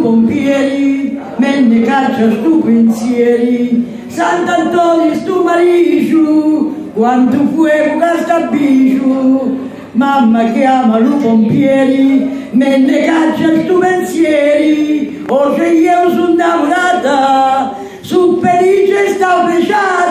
pompieri, me ne caccia stu pensieri, Sant'Antonio stu mariciu, quanto fuego castabiciu, mamma chiama lu pompieri, me ne caccia stu pensieri, o se io sono innamorata, su felice stavo pesciata.